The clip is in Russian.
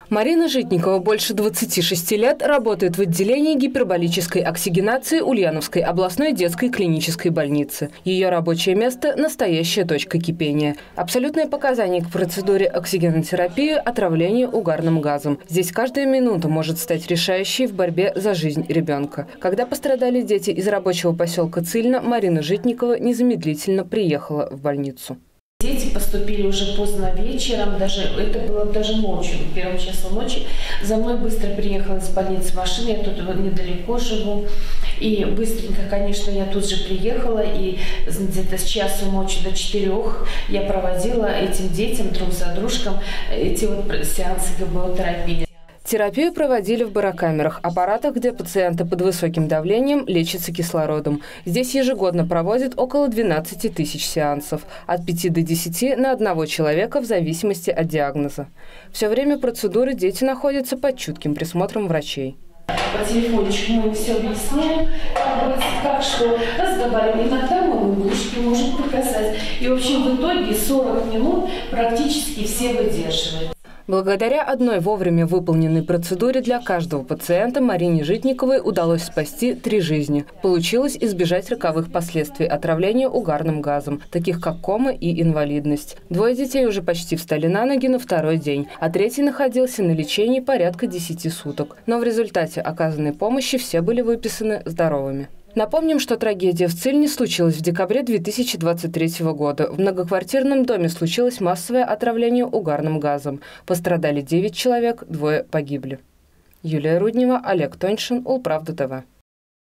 Марина Житникова больше 26 лет работает в отделении гиперболической оксигенации Ульяновской областной детской клинической больницы. Ее рабочее место – настоящая точка кипения. Абсолютные показания к процедуре оксигенотерапии – отравление угарным газом. Здесь каждая минута может стать решающей в борьбе за жизнь ребенка. Когда пострадали дети из рабочего поселка Цильно, Марина Житникова незамедлительно приехала в больницу. Дети поступили уже поздно вечером, это было даже ночью, в первом часу ночи. За мной быстро приехала из больницы машина, я тут недалеко живу. И быстренько, конечно, я тут же приехала, и где-то с часу ночи до 4 я проводила этим детям друг за дружком эти сеансы ГБО-терапии. Терапию проводили в барокамерах, аппаратах, где пациенты под высоким давлением лечатся кислородом. Здесь ежегодно проводят около 12 тысяч сеансов, от 5 до 10 на одного человека в зависимости от диагноза. Все время процедуры дети находятся под чутким присмотром врачей. По телефончику мы все объясняем, как что разговариваем. Иногда мы игрушки можем показать. И, в общем, в итоге 40 минут практически все выдерживают. Благодаря одной вовремя выполненной процедуре для каждого пациента Марине Житниковой удалось спасти 3 жизни. Получилось избежать роковых последствий отравления угарным газом, таких как кома и инвалидность. 2 детей уже почти встали на ноги на 2-й день, а 3-й находился на лечении порядка 10 суток. Но в результате оказанной помощи все были выписаны здоровыми. Напомним, что трагедия в Цильне случилась в декабре 2023 года. В многоквартирном доме случилось массовое отравление угарным газом. Пострадали 9 человек, 2 погибли. Юлия Руднева, Олег Тоньшин, Улправда ТВ.